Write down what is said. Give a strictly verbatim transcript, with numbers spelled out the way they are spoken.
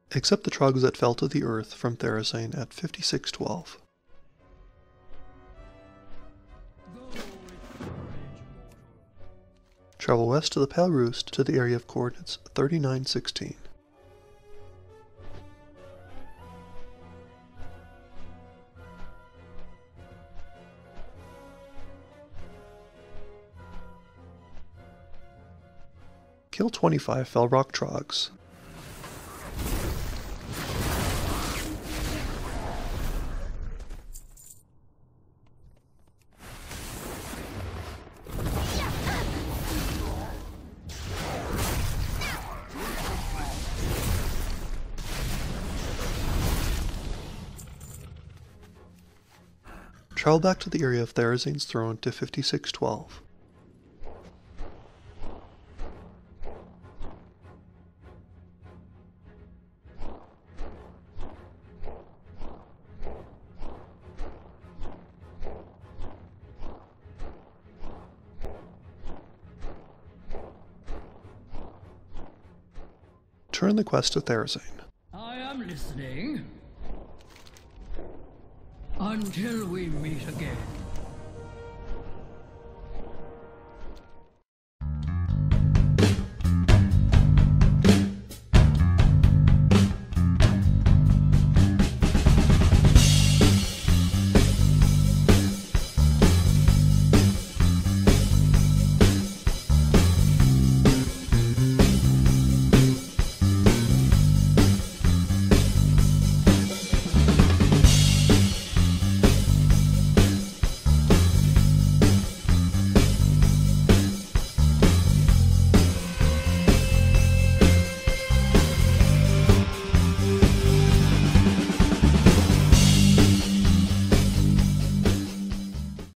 Except the Trogs that fell to the Earth from Therazane at fifty-six twelve. Travel west to the Pale Roost to the area of coordinates thirty-nine sixteen. Kill twenty-five Fel Rock Trogs. Travel back to the area of Therazane's throne to fifty-six twelve. Turn the quest to Therazane. I am listening. Until we meet again.